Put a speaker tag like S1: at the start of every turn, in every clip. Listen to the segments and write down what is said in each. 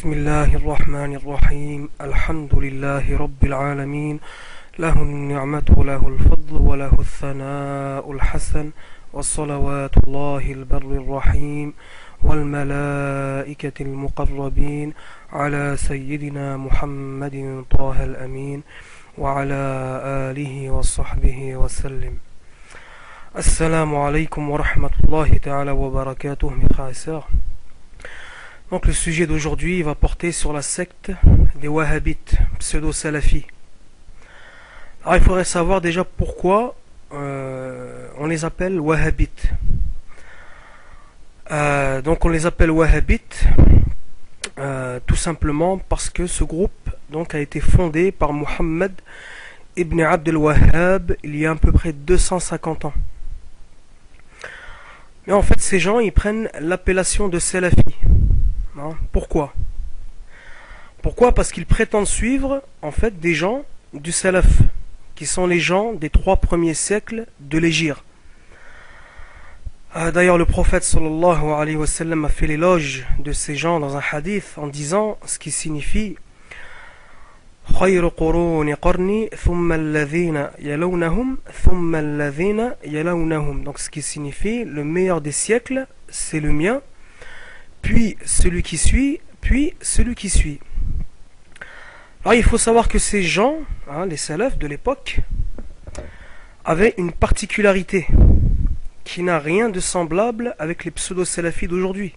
S1: بسم الله الرحمن الرحيم الحمد لله رب العالمين له النعمة وله الفضل وله الثناء الحسن والصلوات الله البر الرحيم والملائكة المقربين على سيدنا محمد طه الأمين وعلى آله وصحبه وسلم. Assalamu alaikum wa rahmatullahi ta'ala wa barakatuh, mes frères et sœurs. Donc le sujet d'aujourd'hui va porter sur la secte des wahhabites, pseudo-salafis. Alors il faudrait savoir déjà pourquoi on les appelle wahhabites. Donc on les appelle wahhabites tout simplement parce que ce groupe donc a été fondé par Muhammad ibn Abd al-Wahhab il y a à peu près 250 ans. Mais en fait ces gens ils prennent l'appellation de salafis. Pourquoi? Parce qu'ils prétendent suivre en fait des gens du salaf, qui sont les gens des 3 premiers siècles de l'Hégire. D'ailleurs le prophète sallallahu alayhi wa sallam a fait l'éloge de ces gens dans un hadith en disant ce qui signifie خير قرون قرني ثم الذين يلونهم ثم الذين يلونهم. Donc ce qui signifie le meilleur des siècles c'est le mien, puis celui qui suit, puis celui qui suit. Alors il faut savoir que ces gens, les salafs de l'époque, avaient une particularité qui n'a rien de semblable avec les pseudo-salafis d'aujourd'hui.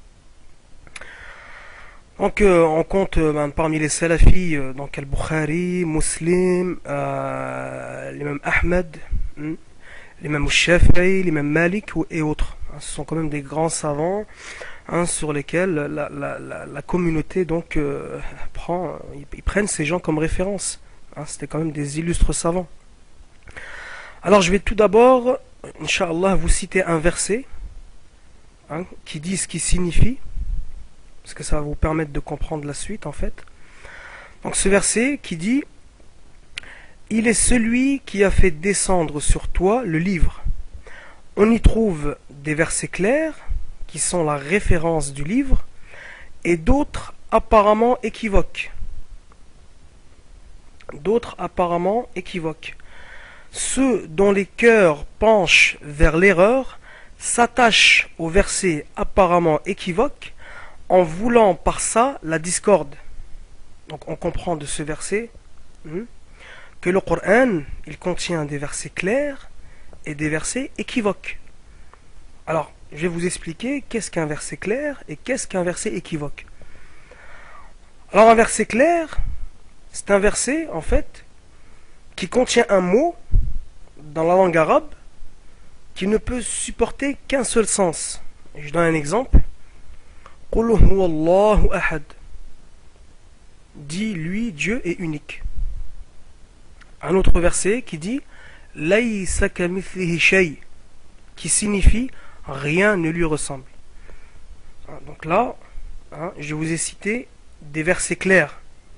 S1: Donc on compte parmi les salafis donc Al-Bukhari, Muslim, l'imam Ahmed, l'imam Shafi'i, l'imam Malik et autres. Ce sont quand même des grands savants sur lesquels la communauté donc ils prennent ces gens comme référence. C'était quand même des illustres savants. Alors je vais tout d'abord, Inch'Allah, vous citer un verset qui dit ce qui signifie, parce que ça va vous permettre de comprendre la suite en fait. Donc ce verset qui dit: il est celui qui a fait descendre sur toi le livre. On y trouve des versets clairs qui sont la référence du livre et d'autres apparemment équivoques. Ceux dont les cœurs penchent vers l'erreur s'attachent aux versets apparemment équivoques en voulant par ça la discorde. Donc on comprend de ce verset que le Coran il contient des versets clairs et des versets équivoques. Alors je vais vous expliquer qu'est-ce qu'un verset clair et qu'est-ce qu'un verset équivoque. Alors un verset clair, c'est un verset en fait qui contient un mot dans la langue arabe qui ne peut supporter qu'un seul sens. Je donne un exemple. Qul huwallahu ahad. Dit lui, Dieu est unique. Un autre verset qui dit Laysa kamithlihi shay, qui signifie rien ne lui ressemble. Donc là, je vous ai cité des versets clairs.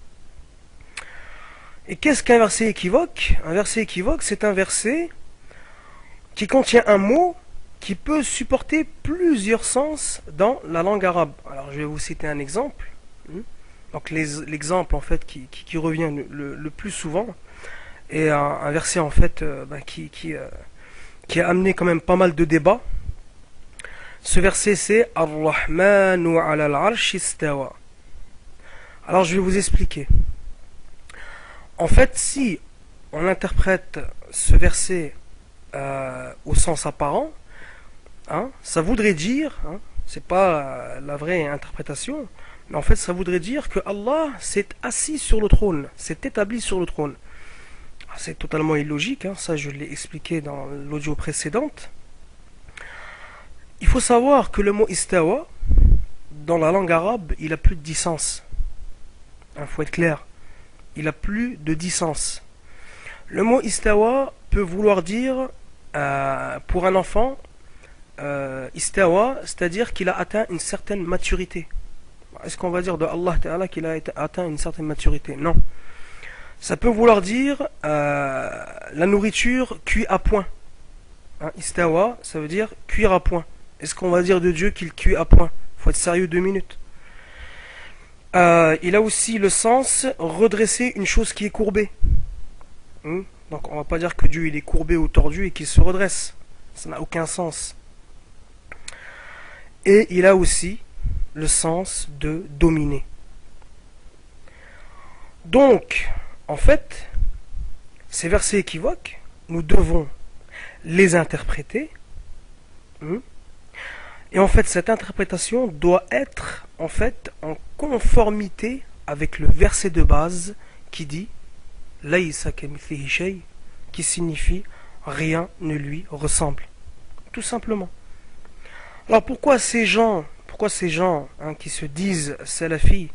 S1: Et qu'est-ce qu'un verset équivoque? Un verset équivoque, c'est un verset qui contient un mot qui peut supporter plusieurs sens dans la langue arabe. Alors je vais vous citer un exemple. Donc l'exemple en fait qui revient le plus souvent est un verset en fait qui a amené quand même pas mal de débats. Ce verset c'est Ar-Rahmanu ala al-Arsh istawa. Alors je vais vous expliquer. En fait, si on interprète ce verset au sens apparent, ça voudrait dire, c'est pas la vraie interprétation, mais en fait ça voudrait dire que Allah s'est assis sur le trône, s'est établi sur le trône. C'est totalement illogique, ça je l'ai expliqué dans l'audio précédente. Il faut savoir que le mot istawa, dans la langue arabe, il a plus de 10 sens. Faut être clair. Il a plus de 10 sens. Le mot istawa peut vouloir dire, pour un enfant, istawa, c'est-à-dire qu'il a atteint une certaine maturité. Est-ce qu'on va dire de Allah Ta'ala qu'il a atteint une certaine maturité? Non. Ça peut vouloir dire la nourriture cuit à point. Istawa, ça veut dire cuire à point. Est-ce qu'on va dire de Dieu qu'il cuit à point? Faut être sérieux 2 minutes. Il a aussi le sens redresser une chose qui est courbée. Donc on va pas dire que Dieu il est courbé ou tordu et qu'il se redresse. Ça n'a aucun sens. Et il a aussi le sens de dominer. Donc, en fait, ces versets équivoques, nous devons les interpréter. Et en fait, cette interprétation doit être en fait en conformité avec le verset de base qui dit Laïsa kamithlihi shay, qui signifie rien ne lui ressemble. Tout simplement. Alors pourquoi ces gens qui se disent salafis,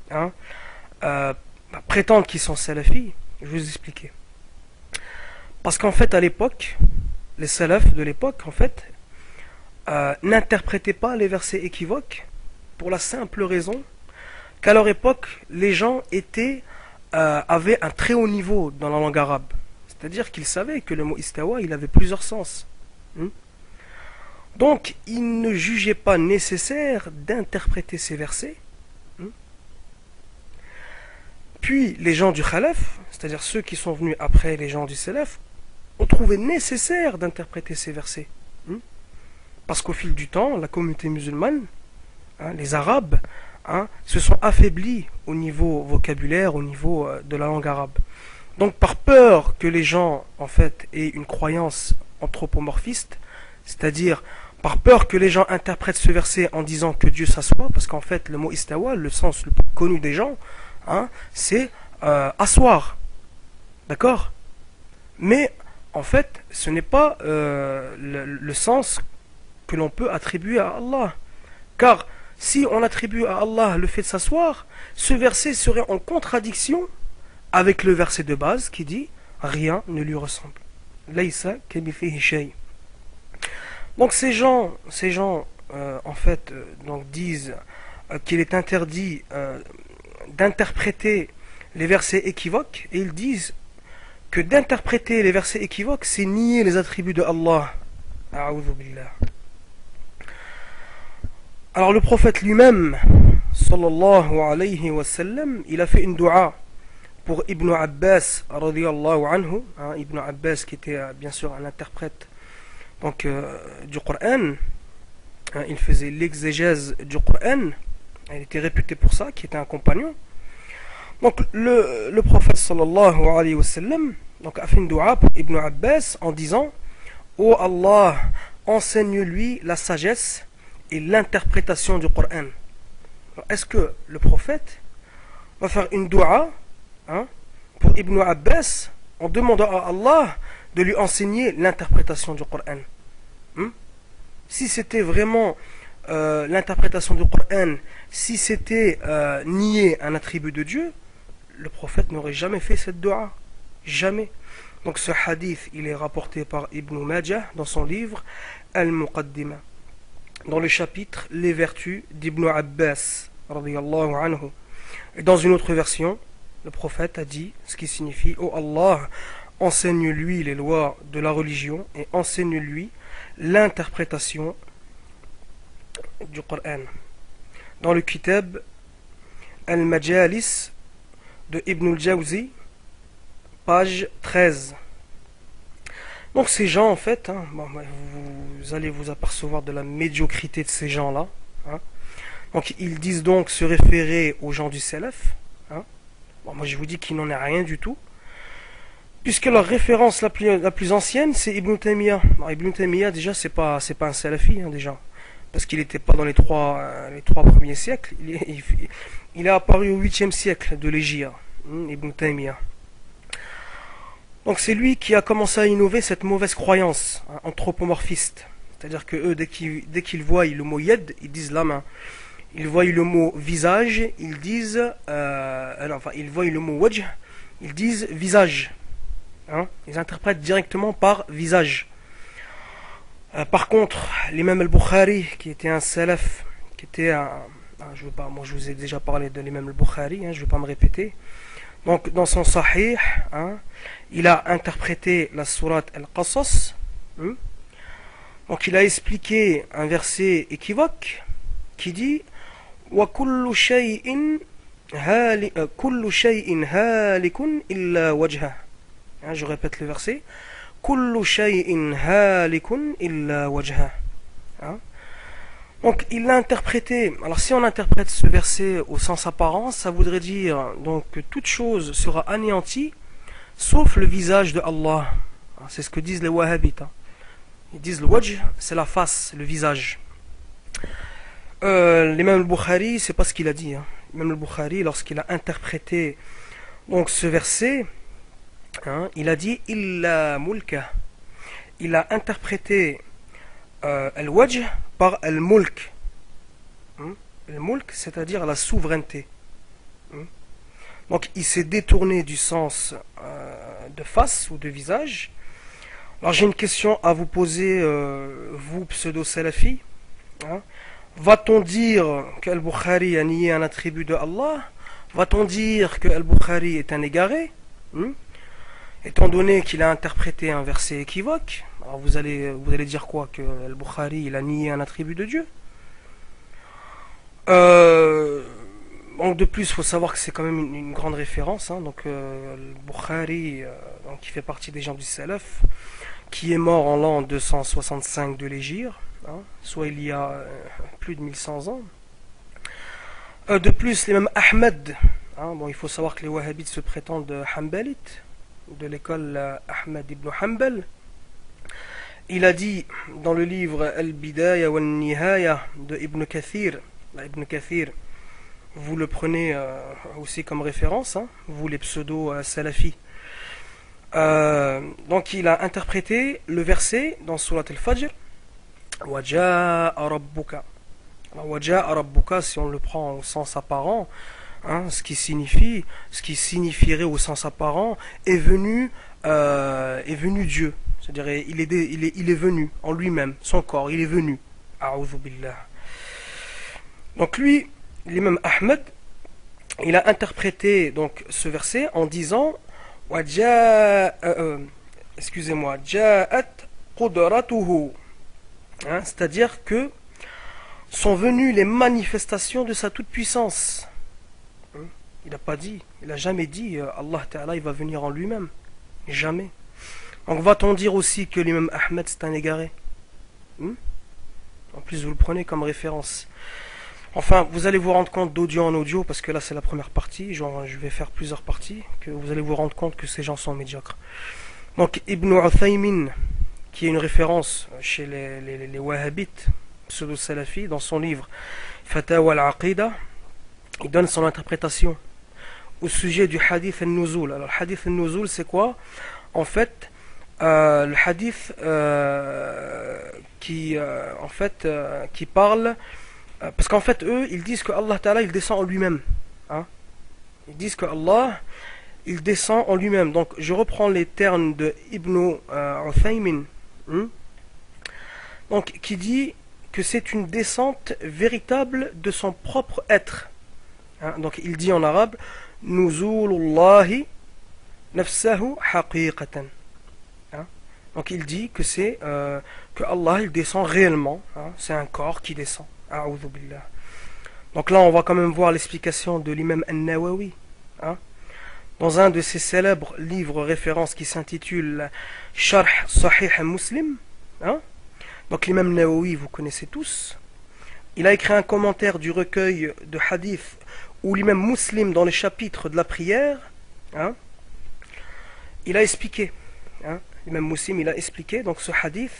S1: prétendent qu'ils sont salafis? Je vais vous expliquer. Parce qu'en fait, à l'époque, les salafs de l'époque, en fait, n'interprétaient pas les versets équivoques pour la simple raison qu'à leur époque, les gens avaient un très haut niveau dans la langue arabe. C'est-à-dire qu'ils savaient que le mot istawa, il avait plusieurs sens. Donc, ils ne jugeaient pas nécessaire d'interpréter ces versets. Puis, les gens du khalaf, c'est-à-dire ceux qui sont venus après les gens du salaf, ont trouvé nécessaire d'interpréter ces versets. Parce qu'au fil du temps, la communauté musulmane, les Arabes, se sont affaiblis au niveau vocabulaire, au niveau de la langue arabe. Donc par peur que les gens, en fait, aient une croyance anthropomorphiste, c'est-à-dire par peur que les gens interprètent ce verset en disant que Dieu s'assoit, parce qu'en fait, le mot istawa, le sens le plus connu des gens, c'est asseoir. D'accord? Mais en fait, ce n'est pas le sens que l'on peut attribuer à Allah. Car si on attribue à Allah le fait de s'asseoir, ce verset serait en contradiction avec le verset de base qui dit rien ne lui ressemble. Laïsa kamithlihi shay. Donc ces gens en fait donc disent qu'il est interdit d'interpréter les versets équivoques, et ils disent que d'interpréter les versets équivoques, c'est nier les attributs de Allah. A'udhu billah. Alors le prophète lui-même, sallallahu alayhi wa sallam, il a fait une dua pour Ibn Abbas, radiyallahu anhu, Ibn Abbas qui était bien sûr un interprète donc, du Coran, il faisait l'exégèse du Coran, il était réputé pour ça, qui était un compagnon. Donc le prophète sallallahu alayhi wa sallam donc, a fait une dua pour Ibn Abbas en disant ô Allah, enseigne-lui la sagesse et l'interprétation du Coran. Est-ce que le prophète va faire une dua pour Ibn Abbas en demandant à Allah de lui enseigner l'interprétation du Coran? Si c'était vraiment l'interprétation du Coran, si c'était nier un attribut de Dieu, le prophète n'aurait jamais fait cette dua. Jamais. Donc ce hadith, il est rapporté par Ibn Majah dans son livre Al-Muqaddimah, dans le chapitre Les vertus d'Ibn Abbas radiyallahu anhu. Et dans une autre version, le prophète a dit ce qui signifie ô Allah, enseigne-lui les lois de la religion et enseigne-lui l'interprétation du Coran. Dans le kitab Al-Majalis de Ibn al-Jawzi, page 13. Donc ces gens en fait, vous allez vous apercevoir de la médiocrité de ces gens-là. Donc ils disent donc se référer aux gens du Salaf. Moi je vous dis qu'il n'en est rien du tout. Puisque leur référence la plus ancienne c'est Ibn Taymiyyah. Alors, Ibn Taymiyyah déjà c'est pas un Salafi déjà. Parce qu'il n'était pas dans les trois premiers siècles. Il est apparu au 8e siècle de l'Hégire, Ibn Taymiyyah. Donc c'est lui qui a commencé à innover cette mauvaise croyance anthropomorphiste. C'est-à-dire que eux, dès qu'ils voient le mot yed, ils disent la main. Ils voient le mot visage, ils disent... ils voient le mot wajh, ils disent visage. Ils interprètent directement par visage. Par contre, l'imam al-Bukhari, qui était un salaf, qui était moi je vous ai déjà parlé de l'imam al-Bukhari, je ne vais pas me répéter. Donc dans son sahih, il a interprété la sourate al-Qasas. Donc il a expliqué un verset équivoque qui dit wa kullu shay'in كل شيء هالك إلا وجهه. Je répète le verset. كل شيء هالك إلا وجهه. Donc il l'a interprété. Alors si on interprète ce verset au sens apparent, ça voudrait dire donc que toute chose sera anéantie sauf le visage de Allah. C'est ce que disent les wahhabites. Ils disent le wajh, c'est la face, le visage. L'imam al-Bukhari, c'est pas ce qu'il a dit. L'imam al-Bukhari, lorsqu'il a interprété donc ce verset, il a dit illa mulka. Il a interprété al-wajh par al-mulk. Al-mulk, c'est-à-dire la souveraineté. Donc il s'est détourné du sens de face ou de visage. Alors j'ai une question à vous poser, vous pseudo-salafi. Va-t-on dire qu'Al-Bukhari a nié un attribut de Allah? Va-t-on dire que Al-Bukhari est un égaré? Étant donné qu'il a interprété un verset équivoque, alors vous allez dire quoi? Que Al-Bukhari il a nié un attribut de Dieu? Donc de plus, il faut savoir que c'est quand même une grande référence. Donc Al-Bukhari, qui fait partie des gens du Salaf, qui est mort en l'an 265 de l'Hégire, soit il y a plus de 1100 ans. De plus, les mêmes Ahmed, il faut savoir que les wahhabites se prétendent hanbalites, de l'école Ahmed ibn Hanbal. Il a dit dans le livre Al-Bidaya wa Nihaya de Ibn Kathir, Ibn Kathir, vous le prenez aussi comme référence, vous les pseudo-salafis. Donc il a interprété le verset dans Surat Al-Fajr, Waja'a Rabbuka. Waja'a Rabbuka, si on le prend au sens apparent, ce qui signifierait au sens apparent, est venu Dieu. C'est-à-dire il est venu en lui-même, son corps, il est venu. A'udhu billah. Donc lui, l'imam Ahmed, il a interprété donc ce verset en disant excusez-moi, Ja'at qudratuhu, c'est-à-dire que sont venues les manifestations de sa toute-puissance. Il n'a pas dit, il n'a jamais dit Allah Ta'ala il va venir en lui-même. Jamais. Donc va-t-on dire aussi que l'imam Ahmed c'est un égaré? En plus vous le prenez comme référence. Enfin, vous allez vous rendre compte d'audio en audio, parce que là c'est la première partie, je vais faire plusieurs parties, que vous allez vous rendre compte que ces gens sont médiocres. Donc Ibn Uthaymin, qui est une référence chez les wahhabites, pseudo-salafis, dans son livre Fatawa al-Aqida, il donne son interprétation au sujet du hadith al-Nuzul. Alors le hadith al-Nuzul c'est quoi? En fait, le hadith qui parle... Parce qu'en fait, eux, ils disent que Allah Ta'ala, il descend en lui-même. Ils disent que Allah, il descend en lui-même. Donc, je reprends les termes de Ibn Uthaymin, donc, qui dit que c'est une descente véritable de son propre être. Donc, il dit en arabe, Nuzulullahi nafsahu haqiqatan. Donc, il dit que c'est que Allah, il descend réellement. C'est un corps qui descend. Donc là on va quand même voir l'explication de l'imam An-Nawawi dans un de ses célèbres livres références qui s'intitule Sharh Sahih Muslim. Donc l'imam Nawawi vous connaissez tous, il a écrit un commentaire du recueil de hadith où l'imam Muslim dans les chapitres de la prière il a expliqué l'imam Muslim il a expliqué donc ce hadith.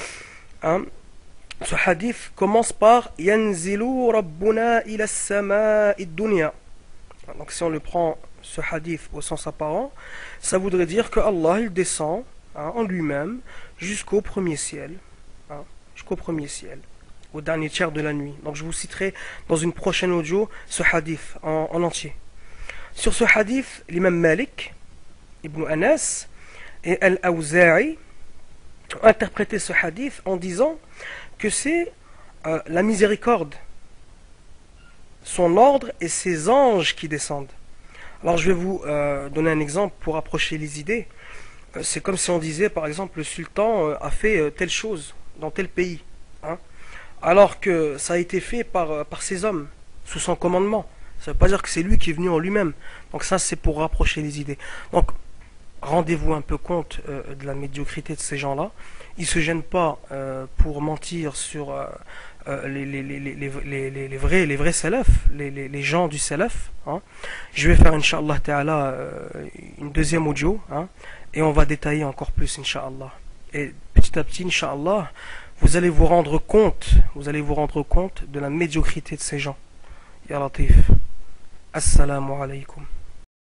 S1: Ce hadith commence par Yanzilu Rabbuna ila as-sama'i dunya. Donc si on le prend ce hadith au sens apparent, ça voudrait dire que Allah il descend en lui-même jusqu'au premier ciel, au dernier tiers de la nuit. Donc je vous citerai dans une prochaine audio ce hadith en entier. Sur ce hadith, l'imam Malik, Ibn Anas et Al-Awza'i ont interprété ce hadith en disant que c'est la miséricorde, son ordre et ses anges qui descendent. Alors je vais vous donner un exemple pour approcher les idées. C'est comme si on disait par exemple le sultan a fait telle chose dans tel pays, alors que ça a été fait par ses hommes, sous son commandement. Ça ne veut pas dire que c'est lui qui est venu en lui-même. Donc ça, c'est pour rapprocher les idées. Donc, rendez-vous un peu compte de la médiocrité de ces gens-là. Ils ne se gênent pas pour mentir sur les vrais salafs, les gens du salaf. Hein. Je vais faire, Inch'Allah Ta'ala, une deuxième audio, hein, et on va détailler encore plus, Inch'Allah. Et petit à petit, Inch'Allah, vous allez vous rendre compte de la médiocrité de ces gens. Ya Latif. Assalamu alaikum.